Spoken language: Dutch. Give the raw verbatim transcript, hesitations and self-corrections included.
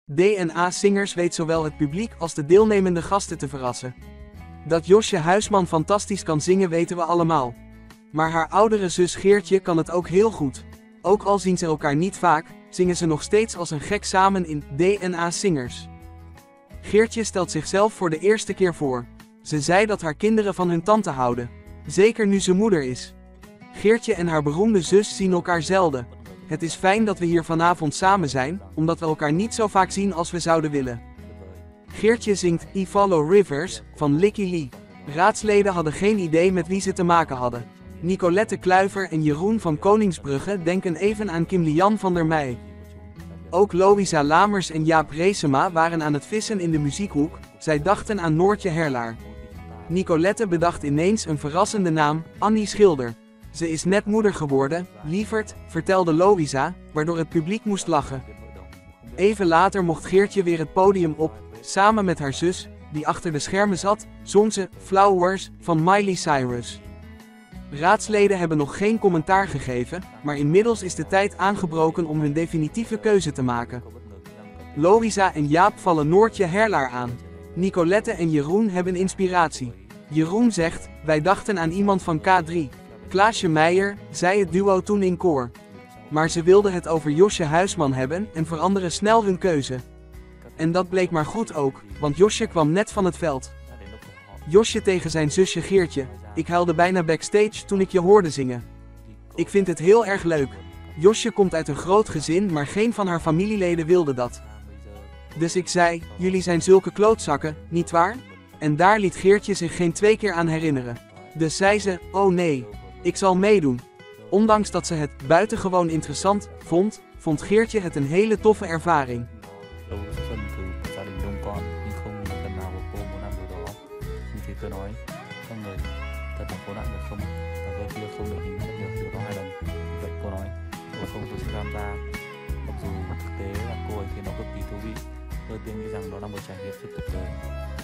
D en A Singers weet zowel het publiek als de deelnemende gasten te verrassen. Dat Josje Huisman fantastisch kan zingen weten we allemaal. Maar haar oudere zus Geertje kan het ook heel goed. Ook al zien ze elkaar niet vaak, zingen ze nog steeds als een gek samen in D en A Singers. Geertje stelt zichzelf voor de eerste keer voor. Ze zei dat haar kinderen van hun tante houden. Zeker nu ze moeder is. Geertje en haar beroemde zus zien elkaar zelden. Het is fijn dat we hier vanavond samen zijn, omdat we elkaar niet zo vaak zien als we zouden willen. Geertje zingt I Follow Rivers van Licky Lee. Raadsleden hadden geen idee met wie ze te maken hadden. Nicolette Kluiver en Jeroen van Koningsbrugge denken even aan Kim Lian van der Meij. Ook Louisa Lamers en Jaap Reesema waren aan het vissen in de muziekhoek, zij dachten aan Noortje Herlaar. Nicolette bedacht ineens een verrassende naam, Annie Schilder. Ze is net moeder geworden, lieverd, vertelde Louisa, waardoor het publiek moest lachen. Even later mocht Geertje weer het podium op, samen met haar zus, die achter de schermen zat, zong ze Flowers van Miley Cyrus. Raadsleden hebben nog geen commentaar gegeven, maar inmiddels is de tijd aangebroken om hun definitieve keuze te maken. Louisa en Jaap vallen Noortje Herlaar aan. Nicolette en Jeroen hebben inspiratie. Jeroen zegt, wij dachten aan iemand van K drie. Klaasje Meijer, zei het duo toen in koor. Maar ze wilden het over Josje Huisman hebben en veranderen snel hun keuze. En dat bleek maar goed ook, want Josje kwam net van het veld. Josje tegen zijn zusje Geertje, ik huilde bijna backstage toen ik je hoorde zingen. Ik vind het heel erg leuk. Josje komt uit een groot gezin, maar geen van haar familieleden wilde dat. Dus ik zei, jullie zijn zulke klootzakken, nietwaar? En daar liet Geertje zich geen twee keer aan herinneren. Dus zei ze, oh nee, ik zal meedoen. Ondanks dat ze het buitengewoon interessant vond, vond Geertje het een hele toffe ervaring. Mặc dù thực tế là cô ấy thấy nó cực kỳ thú vị, tôi tin nghĩ rằng đó là một trải nghiệm rất tuyệt vời.